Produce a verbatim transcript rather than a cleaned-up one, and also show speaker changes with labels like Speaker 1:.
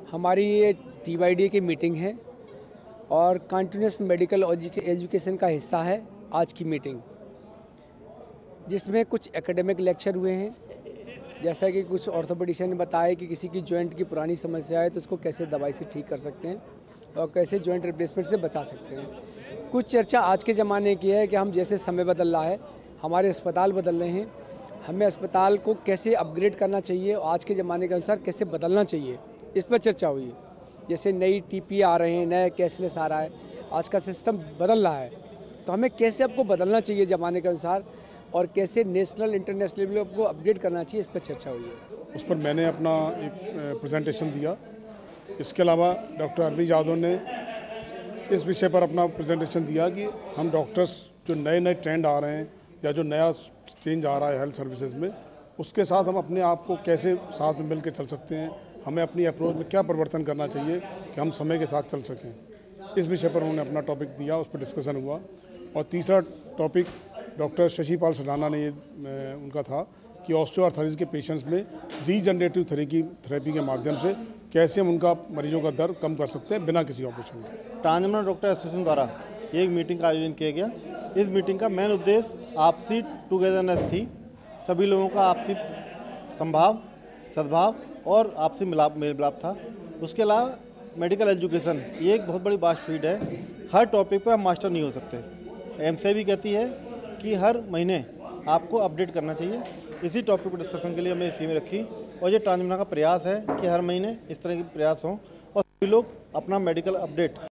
Speaker 1: हमारी ये T Y D की मीटिंग है और कंटिन्यूस मेडिकल एजुकेशन का हिस्सा है आज की मीटिंग, जिसमें कुछ एकेडमिक लेक्चर हुए हैं। जैसा कि कुछ ऑर्थोपेडिशियन ने बताया कि किसी की जॉइंट की पुरानी समस्या है तो उसको कैसे दवाई से ठीक कर सकते हैं और कैसे जॉइंट रिप्लेसमेंट से बचा सकते हैं। कुछ चर्चा आज के ज़माने की है कि हम जैसे समय बदल रहा है, हमारे अस्पताल बदल रहे हैं, हमें अस्पताल को कैसे अपग्रेड करना चाहिए और आज के ज़माने के अनुसार कैसे बदलना चाहिए, इस पर चर्चा हुई। जैसे नई टी पी आ रहे हैं, नया कैशलेस आ रहा है, आज का सिस्टम बदल रहा है, तो हमें कैसे आपको बदलना चाहिए ज़माने के अनुसार और कैसे नेशनल इंटरनेशनल लेवल को अपग्रेड करना चाहिए, इस पर चर्चा हुई है।
Speaker 2: उस पर मैंने अपना एक प्रेजेंटेशन दिया। इसके अलावा डॉक्टर अरविंद यादव ने इस विषय पर अपना प्रेजेंटेशन दिया कि हम डॉक्टर्स जो नए नए ट्रेंड आ रहे हैं या जो नया चेंज आ रहा है हेल्थ सर्विसेज में, उसके साथ हम अपने आप को कैसे साथ में मिल के चल सकते हैं, हमें अपनी अप्रोच में क्या परिवर्तन करना चाहिए कि हम समय के साथ चल सकें। इस विषय पर उन्होंने अपना टॉपिक दिया, उस पर डिस्कशन हुआ। और तीसरा टॉपिक डॉक्टर शशिपाल सडाना ने ये उनका था कि ऑस्टियोआर्थराइटिस के पेशेंट्स में रीजनरेटिव थेरेपी थेरेपी के माध्यम से कैसे हम उनका मरीजों का दर्द कम कर सकते हैं बिना किसी ऑपरेशन के।
Speaker 3: ट्रांसजेंडर डॉक्टर एसोसिएशन द्वारा एक मीटिंग का आयोजन किया गया। इस मीटिंग का मेन उद्देश्य आपसी टुगेदरनेस थी। सभी लोगों का आपसी संभाव, सद्भाव और आपसी मिलाप मेल मिलाप था। उसके अलावा मेडिकल एजुकेशन ये एक बहुत बड़ी बात फीड है। हर टॉपिक पर हम मास्टर नहीं हो सकते। एम सी भी कहती है कि हर महीने आपको अपडेट करना चाहिए। इसी टॉपिक पर डिस्कशन के लिए हमने इसी में रखी और ये ट्रांसजेंडर का प्रयास है कि हर महीने इस तरह के प्रयास हों और सभी लोग अपना मेडिकल अपडेट